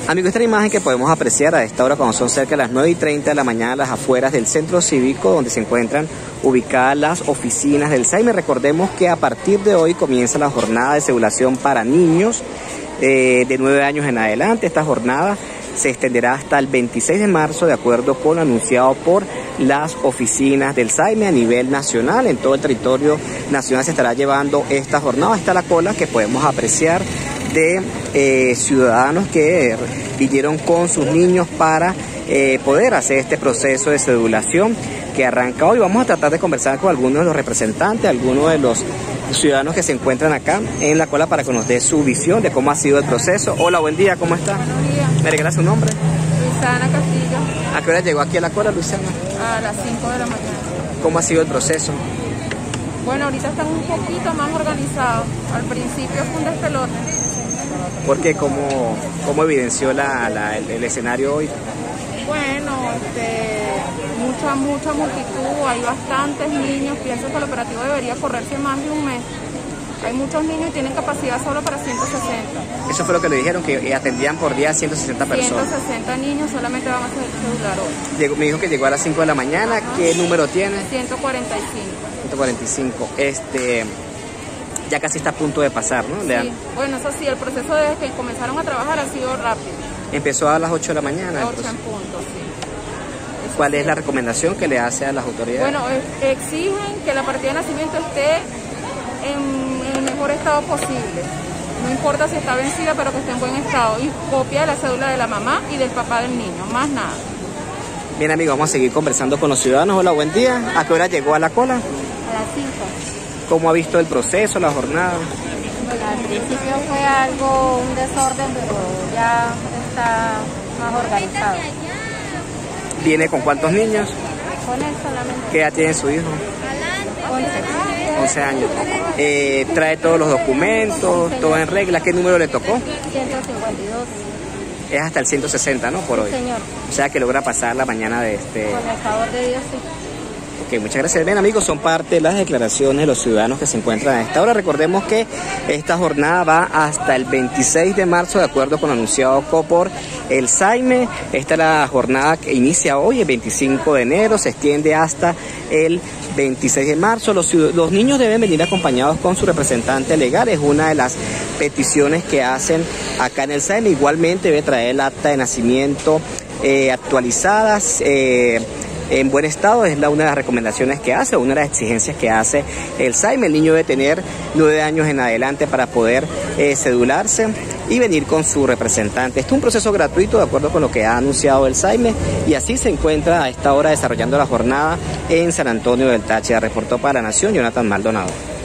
Amigos, esta imagen que podemos apreciar a esta hora cuando son cerca de las 9:30 de la mañana, las afueras del centro cívico donde se encuentran ubicadas las oficinas del SAIME. Recordemos que a partir de hoy comienza la jornada de cedulación para niños de 9 años en adelante. Esta jornada se extenderá hasta el 26 de marzo de acuerdo con lo anunciado por las oficinas del SAIME a nivel nacional. En todo el territorio nacional se estará llevando esta jornada. Está la cola que podemos apreciar de ciudadanos que vinieron con sus niños para poder hacer este proceso de cedulación que arranca hoy. Vamos a tratar de conversar con algunos de los representantes, algunos de los ciudadanos que se encuentran acá en la cola para que nos dé su visión de cómo ha sido el proceso. Hola, buen día, ¿cómo está? Buenos días. ¿Me regala su nombre? Luisana Castillo. ¿A qué hora llegó aquí a la cola, Luisana? A las 5 de la mañana. ¿Cómo ha sido el proceso? Bueno, ahorita están un poquito más organizados. Al principio fue un despelote. Porque ¿cómo evidenció el escenario hoy? Bueno, mucha multitud, hay bastantes niños. Pienso que el operativo debería correrse más de un mes. Hay muchos niños y tienen capacidad solo para 160. Eso fue lo que le dijeron, que atendían por día a 160 personas. 160 niños solamente van a cedular hoy. Me dijo que llegó a las 5 de la mañana. ¿Qué número tiene? 145. 145. Ya casi está a punto de pasar, ¿no? Sí. Bueno, eso sí, el proceso desde que comenzaron a trabajar ha sido rápido. Empezó a las 8 de la mañana. A 8 en punto, sí. ¿Cuál es la recomendación que le hace a las autoridades? Bueno, exigen que la partida de nacimiento esté en el mejor estado posible. No importa si está vencida, pero que esté en buen estado. Y copia de la cédula de la mamá y del papá del niño, más nada. Bien, amigos, vamos a seguir conversando con los ciudadanos. Hola, buen día. ¿A qué hora llegó a la cola? A las 5. ¿Cómo ha visto el proceso, la jornada? Al principio fue un desorden, pero ya está más organizado. ¿Viene con cuántos niños? Con él solamente. ¿Qué edad tiene su hijo? 11. 11 años. ¿Trae todos los documentos, todo en regla? ¿Qué número le tocó? 152. Es hasta el 160, ¿no? Por hoy. Señor. O sea que logra pasar la mañana de Con el favor de Dios, sí. Ok, muchas gracias. Bien, amigos, son parte de las declaraciones de los ciudadanos que se encuentran a esta hora. Recordemos que esta jornada va hasta el 26 de marzo, de acuerdo con lo anunciado por el SAIME. Esta es la jornada que inicia hoy, el 25 de enero, se extiende hasta el 26 de marzo. Los niños deben venir acompañados con su representante legal, es una de las peticiones que hacen acá en el SAIME. Igualmente debe traer el acta de nacimiento actualizadas, en buen estado, es una de las recomendaciones que hace, una de las exigencias que hace el SAIME. El niño debe tener 9 años en adelante para poder cedularse y venir con su representante. Este es un proceso gratuito de acuerdo con lo que ha anunciado el SAIME y así se encuentra a esta hora desarrollando la jornada en San Antonio del Táchira. Reportó para La Nación Jonathan Maldonado.